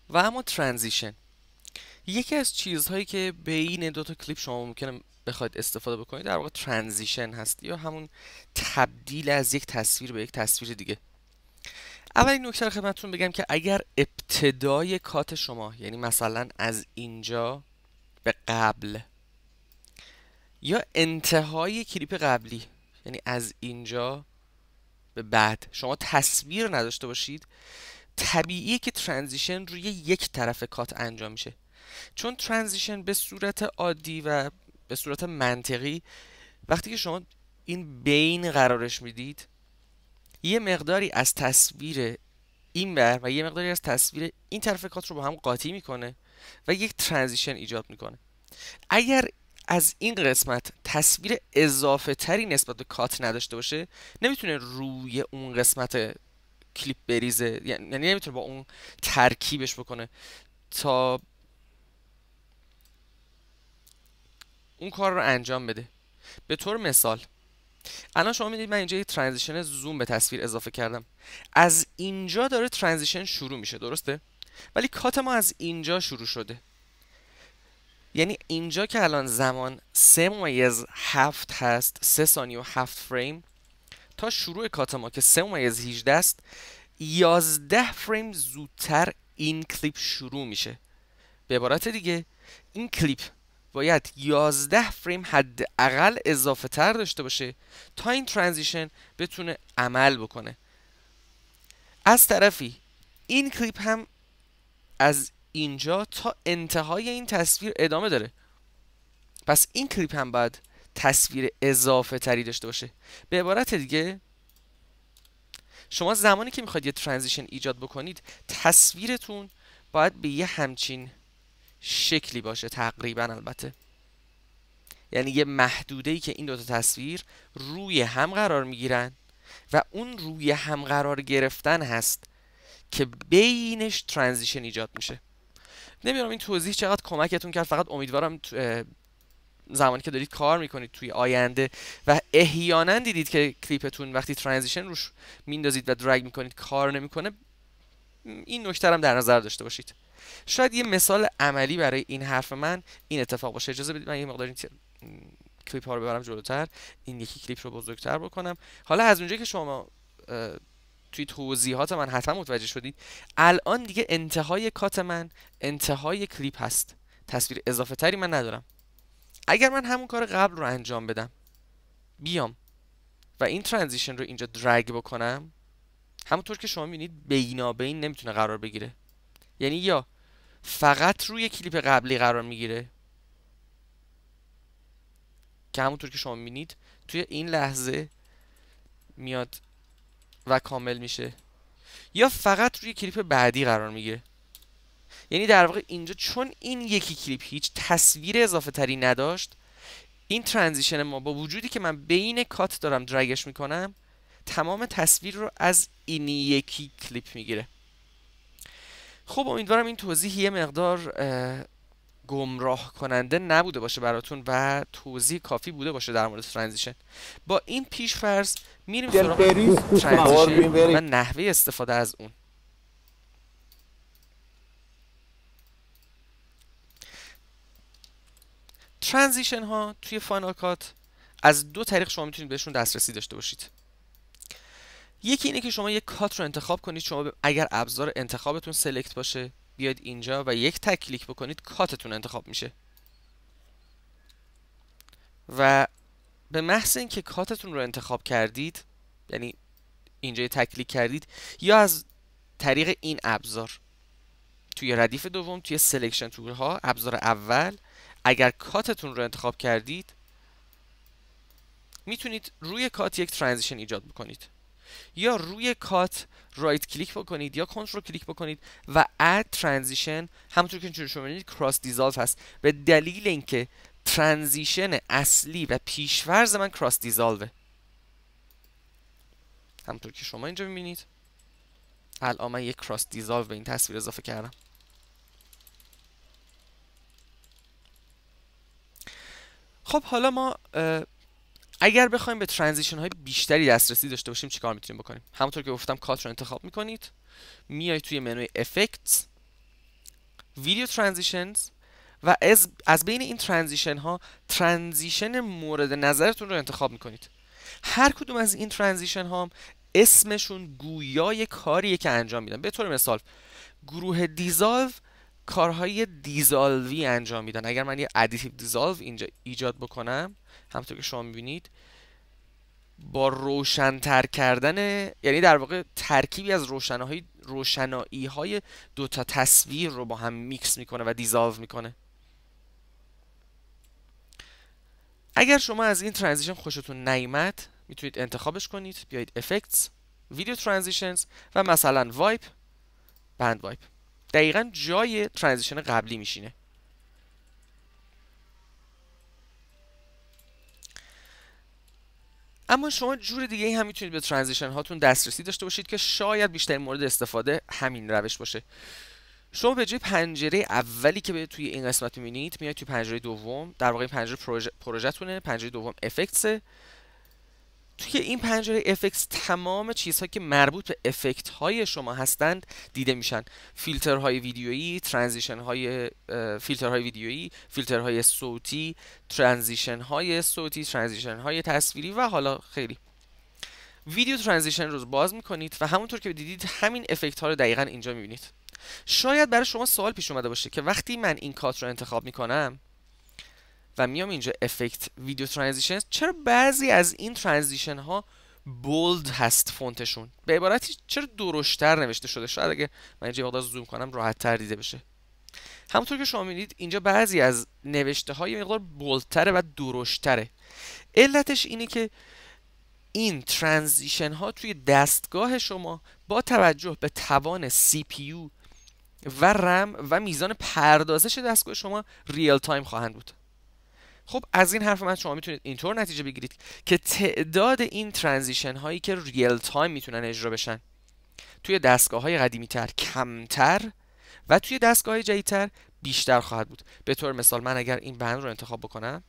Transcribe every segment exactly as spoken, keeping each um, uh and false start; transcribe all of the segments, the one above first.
و اما ترانزیشن یکی از چیزهایی که بین دو تا کلیپ شما ممکنه بخواید استفاده بکنید در واقع ترانزیشن هست یا همون تبدیل از یک تصویر به یک تصویر دیگه. اولین نکته رو خدمتتون بگم که اگر ابتدای کات شما یعنی مثلا از اینجا به قبل یا انتهای کلیپ قبلی یعنی از اینجا به بعد شما تصویر نداشته باشید، طبیعیه که ترانزیشن روی یک طرف کات انجام میشه، چون ترانزیشن به صورت عادی و به صورت منطقی وقتی که شما این بین قرارش میدید یه مقداری از تصویر این بر و یه مقداری از تصویر این طرف کات رو با هم قاطی میکنه و یک ترانزیشن ایجاد میکنه. اگر از این قسمت تصویر اضافه تری نسبت به کات نداشته باشه نمیتونه روی اون قسمت کلیپ بریزه، یعنی نمیتونه با اون ترکیبش بکنه تا اون کار رو انجام بده. به طور مثال الان شما میدید من اینجا یه ترانزیشن زوم به تصویر اضافه کردم، از اینجا داره ترانزیشن شروع میشه، درسته؟ ولی کات ما از اینجا شروع شده، یعنی اینجا که الان زمان سه ممیز هفت هست، سه ثانیه و هفت فریم، تا شروع کات ما که سه ممیز هجده است، یازده فریم زودتر این کلیپ شروع میشه. به عبارت دیگه این کلیپ باید یازده فریم حداقل اضافه تر داشته باشه تا این ترانزیشن بتونه عمل بکنه. از طرفی این کلیپ هم از اینجا تا انتهای این تصویر ادامه داره، پس این کلیپ هم باید تصویر اضافه تری داشته باشه. به عبارت دیگه شما زمانی که میخواید یه ترانزیشن ایجاد بکنید تصویرتون باید به یه همچین شکلی باشه تقریبا، البته یعنی یه محدوده‌ای که این دوتا تصویر روی هم قرار میگیرن و اون روی هم قرار گرفتن هست که بینش ترانزیشن ایجاد میشه. نمیدونم این توضیح چقدر کمکتون کرد، فقط امیدوارم زمانی که دارید کار میکنید توی آینده و احیانا دیدید که کلیپتون وقتی ترانزیشن روش میندازید و درگ میکنید کار نمیکنه، این نکته هم در نظر داشته باشید. شاید یه مثال عملی برای این حرف من این اتفاق باشه. اجازه بدید من یه مقدار این کلیپ ها رو ببرم جلوتر، این یکی کلیپ رو بزرگتر بکنم. حالا از اونجایی که شما توی توضیحات من حتما متوجه شدید، الان دیگه انتهای کات من انتهای کلیپ هست، تصویر اضافه تری من ندارم. اگر من همون کار قبل رو انجام بدم، بیام و این ترانزیشن رو اینجا درگ بکنم، همونطور که شما میبینید بینابین نمیتونه قرار بگیره، یعنی یا فقط روی کلیپ قبلی قرار میگیره که همونطور که شما میبینید توی این لحظه میاد و کامل میشه، یا فقط روی کلیپ بعدی قرار میگیره. یعنی در واقع اینجا چون این یکی کلیپ هیچ تصویر اضافه تری نداشت، این ترانزیشن ما با وجودی که من بین کات دارم درگش میکنم تمام تصویر رو از این یکی کلیپ میگیره. خب امیدوارم این توضیح یه مقدار گمراه کننده نبوده باشه براتون و توضیح کافی بوده باشه در مورد ترانزیشن. با این پیش فرض میریم سراغ ترانزیشن و نحوه استفاده از اون. ترانزیشن ها توی فاینال کات از دو طریق شما میتونید بهشون دسترسی داشته باشید. یکی اینه که شما یک کات رو انتخاب کنید، شما اگر ابزار انتخابتون سلکت باشه بیاید اینجا و یک تک کلیک بکنید کاتتون انتخاب میشه و به محض اینکه کاتتون رو انتخاب کردید، یعنی اینجا تک کلیک کردید، یا از طریق این ابزار توی ردیف دوم توی سلکشن تول ها ابزار اول اگر کاتتون رو انتخاب کردید میتونید روی کات یک ترانزیشن ایجاد بکنید، یا روی کات رایت کلیک بکنید یا کنترل کلیک بکنید و اد ترانزیشن، همونطور که شما می‌بینید کراس دیزالو هست به دلیل اینکه ترانزیشن اصلی و پیش‌فرض من کراس دیزالوه. همونطور که شما اینجا می‌بینید الان من یک کراس دیزالو به این تصویر اضافه کردم. خب حالا ما اگر بخوایم به ترانزیشن های بیشتری دسترسی داشته باشیم چیکار میتونیم بکنیم؟ همونطور که گفتم کات رو انتخاب میکنید، میایید توی منوی افکتس ویدیو ترانزیشنز و از از بین این ترانزیشن ها ترانزیشن مورد نظرتون رو انتخاب میکنید. هر کدوم از این ترانزیشن ها اسمشون گویای کاریه که انجام میدن. به طور مثال گروه دیزالو کارهای دیزالوی انجام میدن. اگر من یه ادیتیو دیزالو اینجا ایجاد بکنم، همونطور که شما میبینید با روشن‌تر کردن، یعنی در واقع ترکیبی از روشنایی روشنایی های دو تا تصویر رو با هم میکس میکنه و دیزالو میکنه. اگر شما از این ترانزیشن خوشتون نیامد میتونید انتخابش کنید، بیایید افکتس، ویدیو ترانزیشنز و مثلا وایپ، بند وایپ. دقیقاً جای ترانزیشن قبلی میشینه. اما شما جور دیگه ای هم میتونید به ترانزیشن هاتون دسترسی داشته باشید که شاید بیشترین مورد استفاده همین روش باشه. شما به جای پنجره اولی که به توی این قسمت می‌بینید میاد توی پنجره دوم، در واقع این پنجره پروژه پروژه‌تونه، پنجره دوم افکتس. توی این پنجره افکتس تمام چیزهایی که مربوط به افکت های شما هستند دیده میشن. فیلترهای ویدیویی، ترانزیشن های فیلترهای ویدیویی، فیلترهای صوتی، ترانزیشن های صوتی، ترانزیشن های تصویری و حالا خیلی. ویدیو ترانزیشن رو باز میکنید و همونطور که دیدید همین افکت ها رو دقیقاً اینجا میبینید. شاید برای شما سوال پیش اومده باشه که وقتی من این کات رو انتخاب میکنم و میام اینجا افکت ویدیو ترانزیشن، چرا بعضی از این ترانزیشن ها بولد هست فونتشون؟ به عبارتی چرا درشتر نوشته شده؟ شاید اگه من اینجا مقدار زوم کنم راحت تر دیده بشه. همونطور که شما می‌بینید اینجا بعضی از نوشته های مقدار بولدتره و درشتره. علتش اینه که این ترانزیشن ها توی دستگاه شما با توجه به توان سی پی یو و رم و میزان پردازش دستگاه شما ریل تایم خواهند بود. خب از این حرف من شما میتونید اینطور نتیجه بگیرید که تعداد این ترانزیشن هایی که ریل تایم میتونن اجرا بشن توی دستگاه های قدیمی تر کمتر و توی دستگاه های جدیدتر بیشتر خواهد بود. به طور مثال من اگر این بند رو انتخاب بکنم،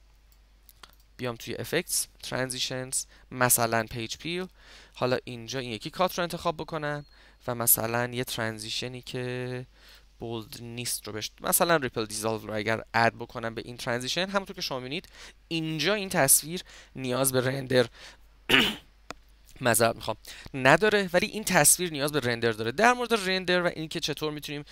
بیام توی افکتس، ترانزیشنز، مثلا پیج پیل، حالا اینجا این یکی کات رو انتخاب بکنم و مثلا یه ترانزیشنی که بولد نیست رو بشت، مثلا ریپل دیزالو رو اگر اد بکنم به این ترانزیشن، همونطور که شما می‌بینید اینجا این تصویر نیاز به رندر معذرت میخوام نداره، ولی این تصویر نیاز به رندر داره. در مورد رندر و اینکه چطور میتونیم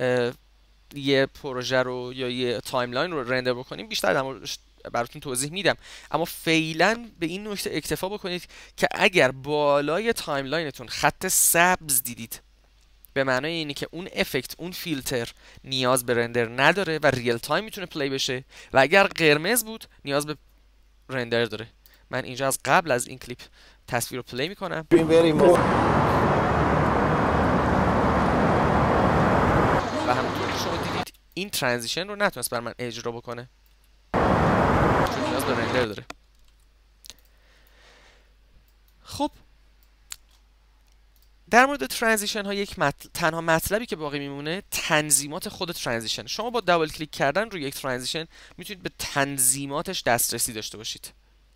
یه پروژه رو یا یه تایملاین رو رندر بکنیم بیشتر در موردش براتون توضیح میدم. اما فعلا به این نکته اکتفا بکنید که اگر بالای تایملاینتون خط سبز دیدید، به معنای اینه که اون افکت، اون فیلتر نیاز به رندر نداره و ریل تایم میتونه پلی بشه، و اگر قرمز بود نیاز به رندر داره. من اینجا از قبل از این کلیپ تصویر رو پلی میکنم و همونطور که شما دیدید این ترانزیشن رو نتونست بر من اجرا بکنه چون نیاز به رندر داره. خب در مورد ترانزیشن ها یک مطل... تنها مطلبی که باقی میمونه تنظیمات خود ترانزیشن. شما با دابل کلیک کردن روی یک ترانزیشن میتونید به تنظیماتش دسترسی داشته باشید.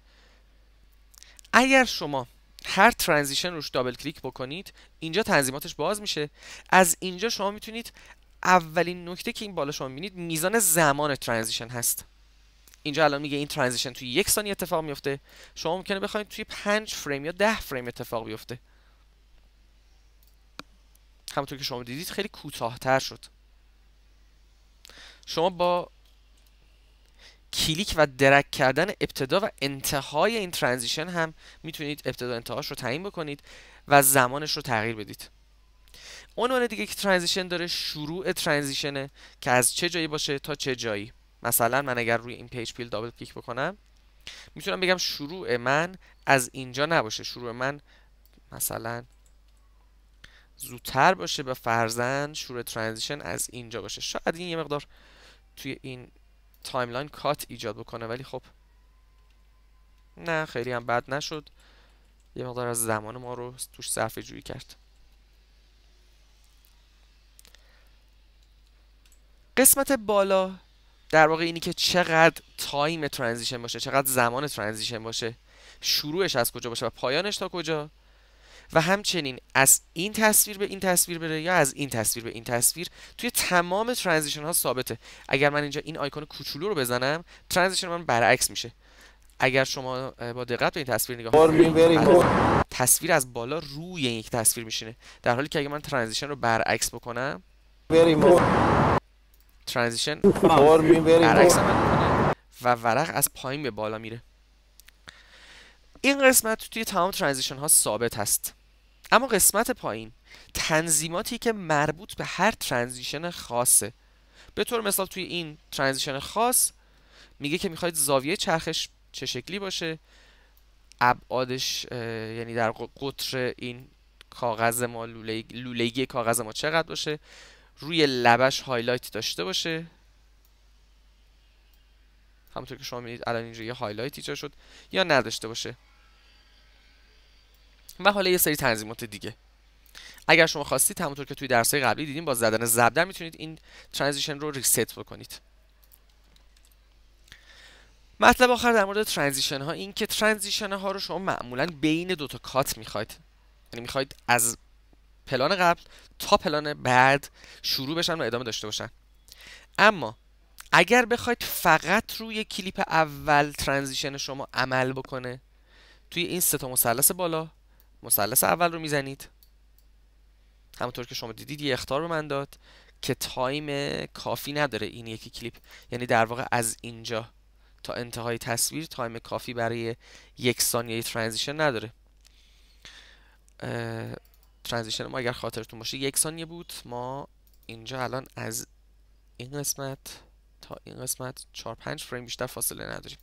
اگر شما هر ترانزیشن روش دابل کلیک بکنید اینجا تنظیماتش باز میشه. از اینجا شما میتونید، اولین نکته که این بالا شما میبینید میزان زمان ترانزیشن هست. اینجا الان میگه این ترانزیشن توی یک ثانیه اتفاق میفته، شما ممکنه بخواید توی پنج فریم یا ده فریم اتفاق بیفته. همونطور که شما دیدید خیلی کوتاه‌تر شد. شما با کلیک و درگ کردن ابتدا و انتهای این ترانزیشن هم میتونید ابتدا و انتهاش رو تعیین بکنید و زمانش رو تغییر بدید. عنوان دیگه که ترانزیشن داره شروع ترانزیشنه که از چه جایی باشه تا چه جایی. مثلا من اگر روی این پیج پیل دابل کلیک بکنم میتونم بگم شروع من از اینجا نباشه، شروع من مثلا زودتر باشه، به فرضاً شروع ترانزیشن از اینجا باشه. شاید این یه مقدار توی این تایملاین کات ایجاد بکنه، ولی خب نه خیلی هم بد نشد، یه مقدار از زمان ما رو توش صرفه جویی کرد. قسمت بالا در واقع اینی که چقدر تایم ترانزیشن باشه، چقدر زمان ترانزیشن باشه، شروعش از کجا باشه و پایانش تا کجا، و همچنین از این تصویر به این تصویر بره یا از این تصویر به این تصویر توی تمام ترانزیشن ها ثابته. اگر من اینجا این آیکون کوچولو رو بزنم ترانزیشن من برعکس میشه. اگر شما با دقت به این تصویر نگاه کنید تصویر از بالا روی یک تصویر میشینه، در حالی که اگر من ترانزیشن رو برعکس بکنم ترانزیشن برعکس عمل میکنه و ورق از پایین به بالا میره. این قسمت توی تمام ترانزیشن ها ثابت هست، اما قسمت پایین تنظیماتی که مربوط به هر ترانزیشن خاصه. به طور مثال توی این ترانزیشن خاص میگه که میخواید زاویه چرخش چه شکلی باشه، ابعادش یعنی در قطر این کاغذ ما لولگی کاغذ ما چقدر باشه، روی لبش هایلایت داشته باشه، همونطور که شما می‌بینید الان اینجا یه هایلایت ایجاد شد، یا نداشته باشه. و حالا یه سری تنظیمات دیگه. اگر شما خواستید همونطور که توی درس‌های قبلی دیدیم با زدن زبدر میتونید این ترانزیشن رو ریست بکنید. مطلب آخر در مورد ترانزیشن ها این که ترانزیشن ها رو شما معمولا بین دو تا کات میخواید، یعنی میخواید از پلان قبل تا پلان بعد شروع بشن و ادامه داشته باشن. اما اگر بخواید فقط روی کلیپ اول ترانزیشن شما عمل بکنه، توی این سه تا مثلث بالا مثلث اول رو میزنید، همونطور که شما دیدید یه اخطار به من داد که تایم کافی نداره این یکی کلیپ، یعنی در واقع از اینجا تا انتهای تصویر تایم کافی برای یک ثانیه ترانزیشن نداره. ترانزیشن ما اگر خاطرتون باشه یک ثانیه بود، ما اینجا الان از این قسمت تا این قسمت چهار پنج فریم بیشتر فاصله نداریم.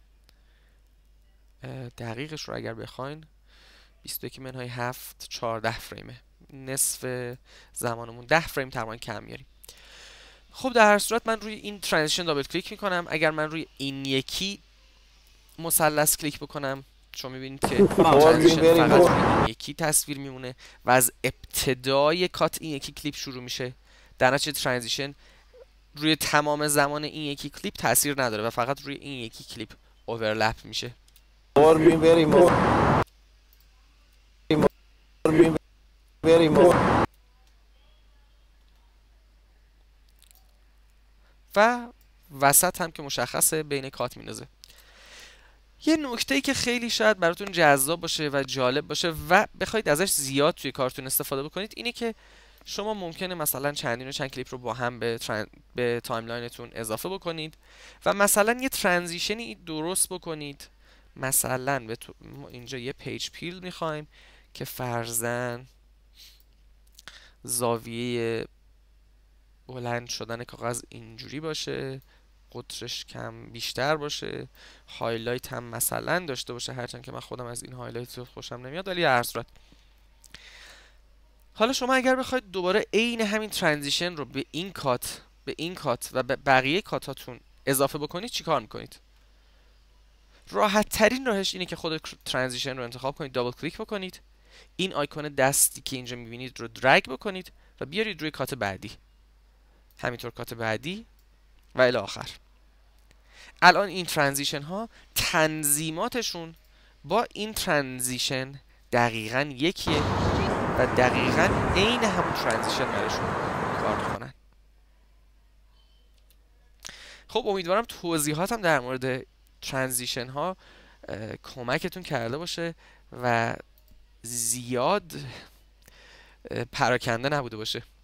دقیقش رو اگر بخواین بیست و یک منهای هفت چهارده فریمه، نصف زمانمون ده فریم تقریبا کم میاریم. خب در هر صورت من روی این ترانزیشن دابل کلیک میکنم. اگر من روی این یکی مثلث کلیک بکنم شما میبینید که ترانزیشن فقط روی این یکی تصویر میمونه و از ابتدای کات این یکی کلیپ شروع میشه، در نتیجه ترانزیشن روی تمام زمان این یکی کلیپ تاثیر نداره و فقط روی این یکی کلیپ اوورلپ میشه. و وسط هم که مشخصه بین کات میندازه. یه نکته‌ای که خیلی شاید براتون جذاب باشه و جالب باشه و بخواید ازش زیاد توی کارتون استفاده بکنید اینه که شما ممکنه مثلا چندین و چند کلیپ رو با هم به ترن... به تایملاینتون اضافه بکنید و مثلا یه ترانزیشنی درست بکنید. مثلا به تو... ما اینجا یه پیج پیل میخوایم که فرضاً زاویه بلند شدن کاغذ اینجوری باشه، قطرش کم بیشتر باشه، هایلایت هم مثلا داشته باشه، هرچند که من خودم از این هایلایت خوشم نمیاد، ولی هر صورت. حالا شما اگر بخواید دوباره عین همین ترانزیشن رو به این کات به این کات و به بقیه کاتاتون اضافه بکنید چیکار میکنید؟ راحت ترین راهش اینه که خود ترانزیشن رو انتخاب کنید، دابل کلیک بکنید، این آیکون دستی که اینجا میبینید رو درگ بکنید و بیارید روی کات بعدی، همینطور کات بعدی و الی آخر. الان این ترانزیشن ها تنظیماتشون با این ترانزیشن دقیقاً یکیه و دقیقاً عین همون ترانزیشن براشون کار میکنن. خب امیدوارم توضیحاتم در مورد ترانزیشن ها کمکتون کرده باشه و زیاد پراکنده نبوده باشه.